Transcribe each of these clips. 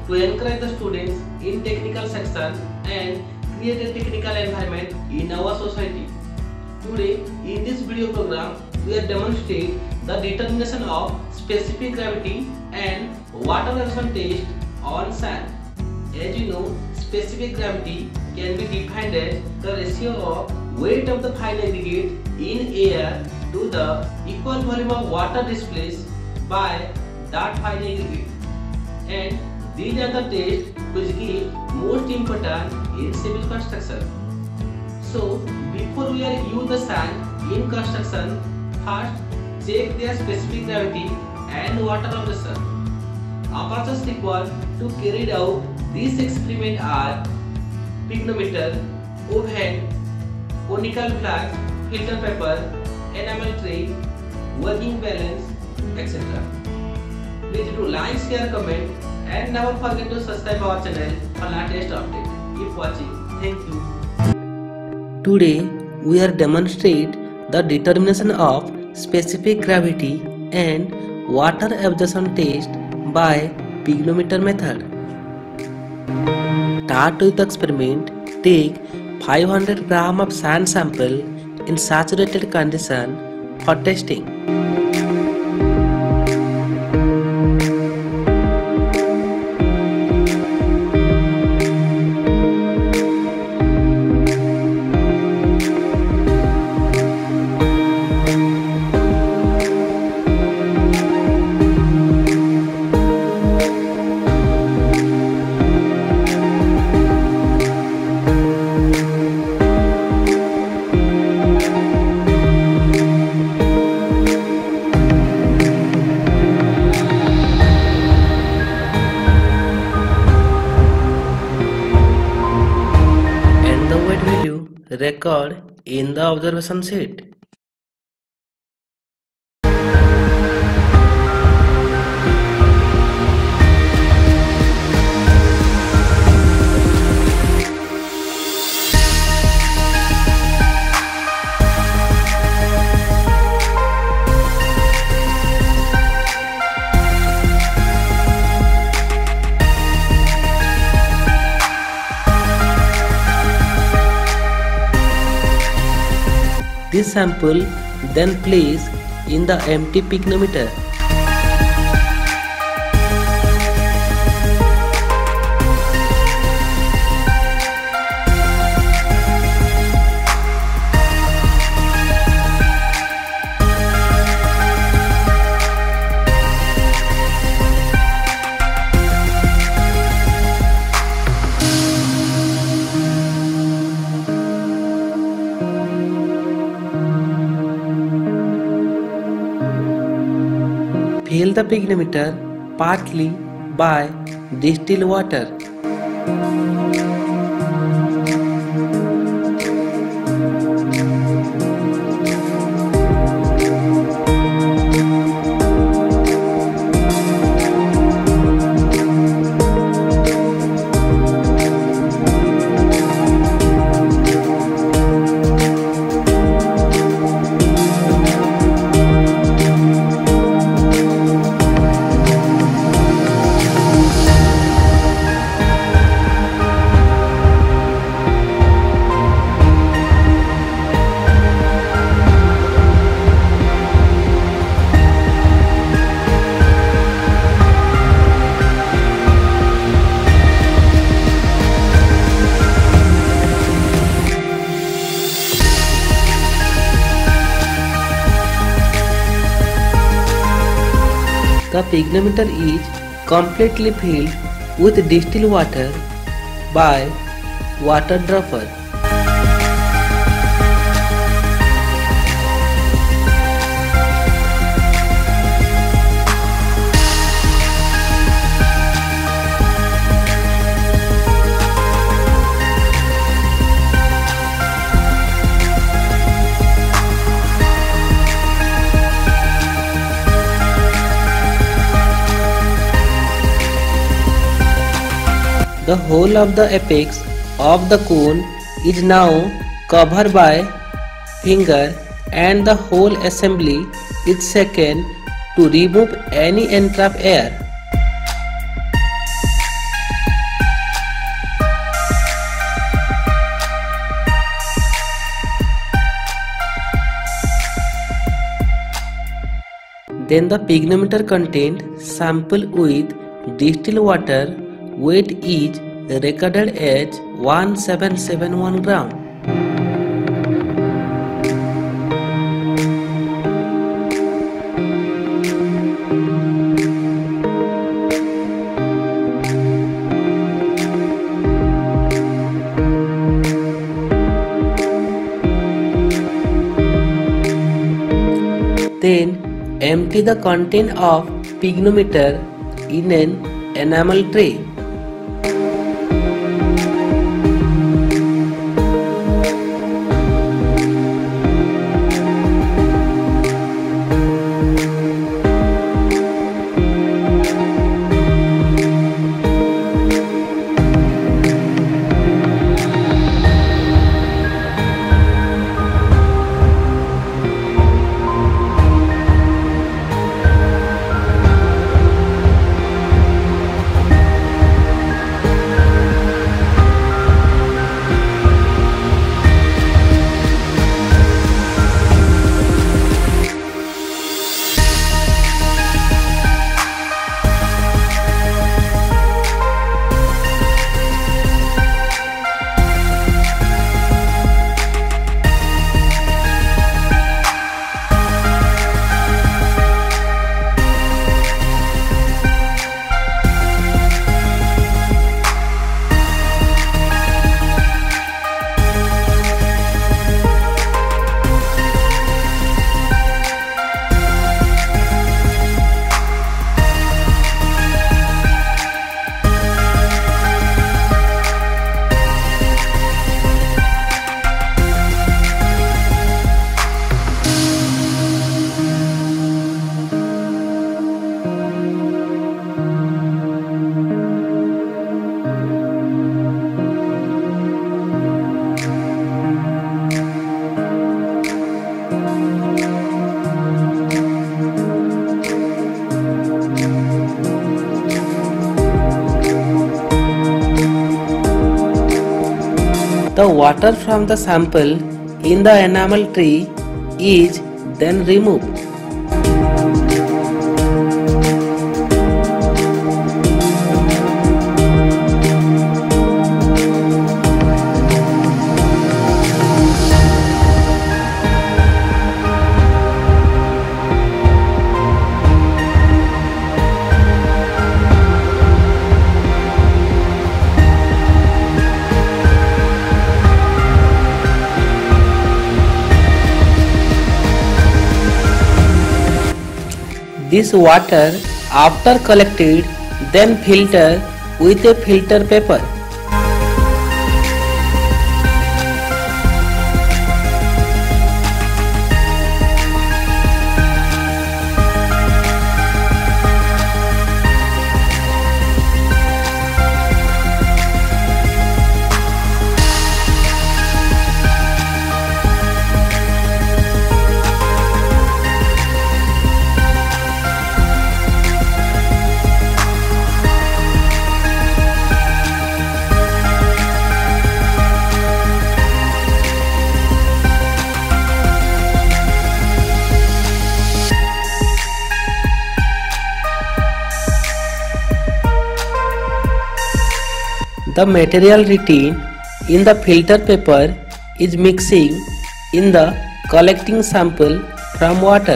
to encourage the students in technical section and create a technical environment in our society. Today, in this video program, we will demonstrate the determination of specific gravity and water absorption test on sand. As you know, specific gravity can be defined as the ratio of weight of the fine aggregate in air to the equal volume of water displaced by that fine aggregate. And these are the tests which give most important in civil construction. So, before we use the sand in construction, first check their specific gravity and water absorption. Apparatus required to carry out this experiment are Pycnometer, oven, conical flask, filter paper, enamel tray, working balance, etc. Please do like, share, comment, and never forget to subscribe our channel for latest update. Keep watching. Thank you. Today we are demonstrate the determination of specific gravity and water absorption test by Pycnometer method. Start with the experiment. Take 500 gram of sand sample in saturated condition for testing. Record in the observation sheet. This sample then placed in the empty pycnometer. Fill the pycnometer partly by distilled water. The pycnometer is completely filled with distilled water by water dropper. The whole of the apex of the cone is now covered by finger and the whole assembly is shaken to remove any entrapped air. Then the pycnometer contained sample with distilled water. Weight is recorded as 1771 gram. Then empty the content of pycnometer in an enamel tray. The water from the sample in the enamel tray is then removed. This water, after collected, then filter with a filter paper. The material retained in the filter paper is mixing in the collecting sample from water.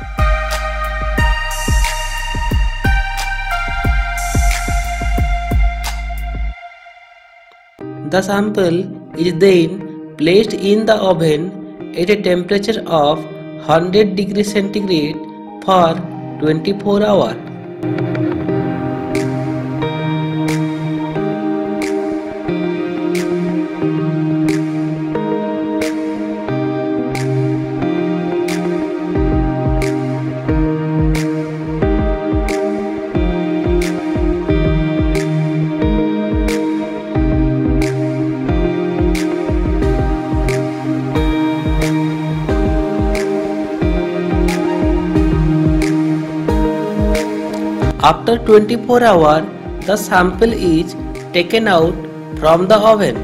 The sample is then placed in the oven at a temperature of 100 degrees centigrade for 24 hours. After 24 hours, the sample is taken out from the oven.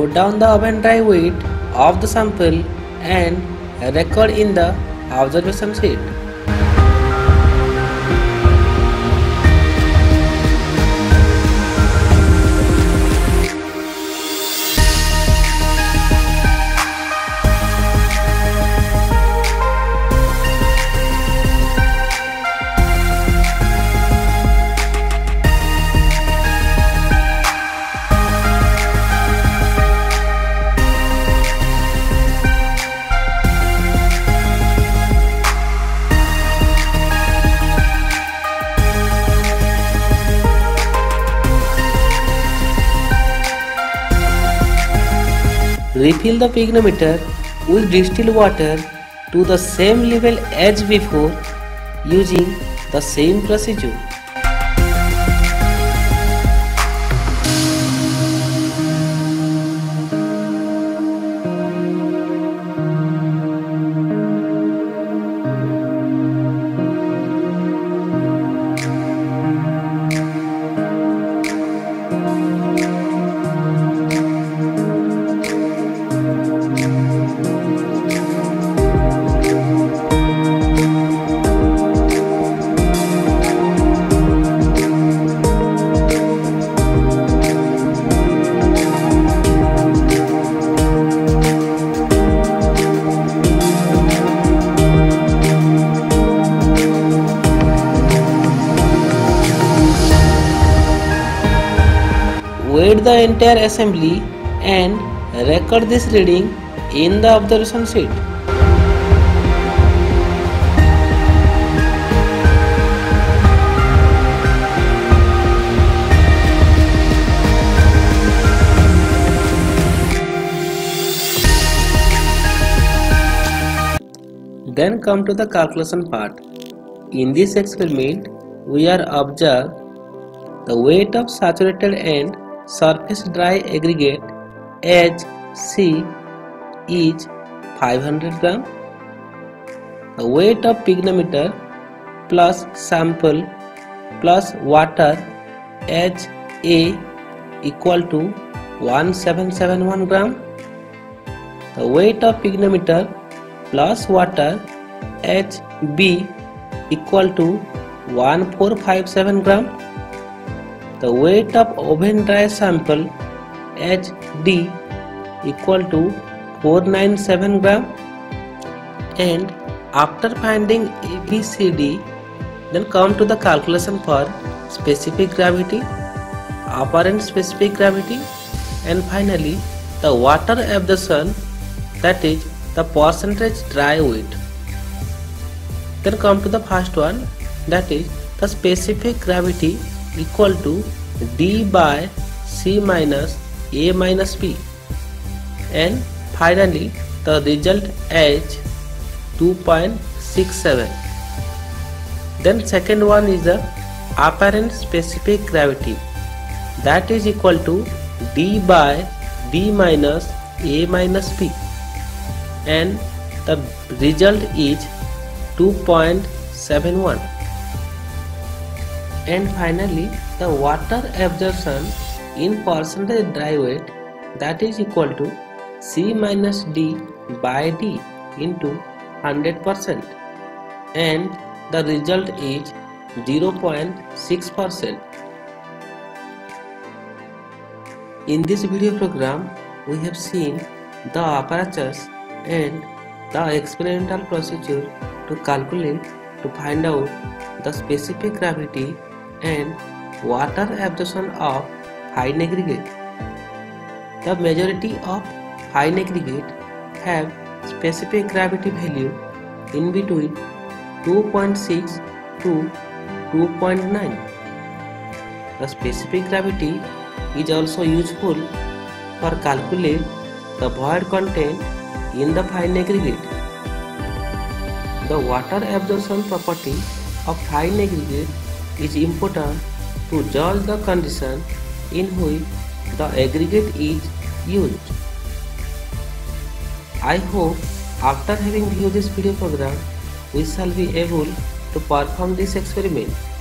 note down the oven dry weight of the sample and record in the observation sheet. Refill the pycnometer with distilled water to the same level as before using the same procedure. Weight the entire assembly and record this reading in the observation sheet. Then come to the calculation part. In this experiment, we are observe the weight of saturated and surface dry aggregate as C is 500 gram. The weight of pycnometer plus sample plus water as A equal to 1771 gram. The weight of pycnometer plus water as B equal to 1457 gram. The weight of oven dry sample H D equal to 497 gram. And after finding ABCD, then come to the calculation for specific gravity, apparent specific gravity, and finally the water absorption, that is the percentage dry weight. Then come to the first one, that is the specific gravity equal to D by C minus A minus B, and finally the result as 2.67. Then second one is the apparent specific gravity, that is equal to D by D minus A minus B, and the result is 2.71. And finally the water absorption in percentage dry weight, that is equal to C minus D by D into 100%, and the result is 0.6%. In this video program, we have seen the apertures and the experimental procedure to calculate, to find out the specific gravity and water absorption of fine aggregate. The majority of fine aggregate have specific gravity value in between 2.6 to 2.9. The specific gravity is also useful for calculate the void content in the fine aggregate. The water absorption property of fine aggregate is important to judge the condition in which the aggregate is used. I hope after having viewed this video program, we shall be able to perform this experiment.